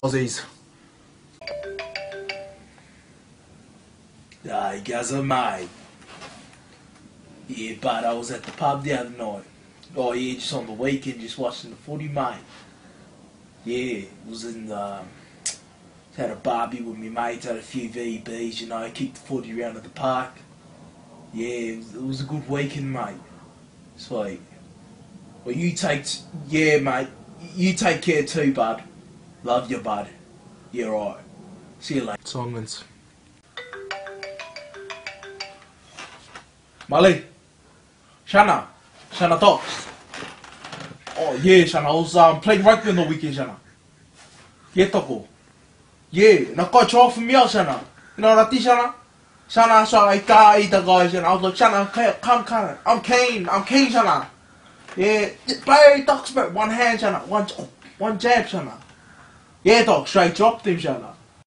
Aussies. Hey, Gazza, mate. Yeah, but I was at the pub the other night. Oh, yeah, just on the weekend, just watching the footy, mate. Yeah, was in the... Had a barbie with me mates, had a few VBs, you know, kicked the footy around at the park. Yeah, it was a good weekend, mate. Sweet. Well, yeah, mate, you take care too, bud. Love you, bud. Yeah, right. See you later. Tongans. Mali. Shana. Shana talks. Oh, yeah, Shana. I was playing rugby on the weekend, Shana. Yeah, Toko. Yeah, naka try for me out, Shana. You know what I think, Shana? Shana, so I got the guys, and I was like, Shana, come. I'm keen, Shana. Yeah, play talks about one hand, Shana. One jab, Shana. Yeah, dog, straight dropped him, Shana.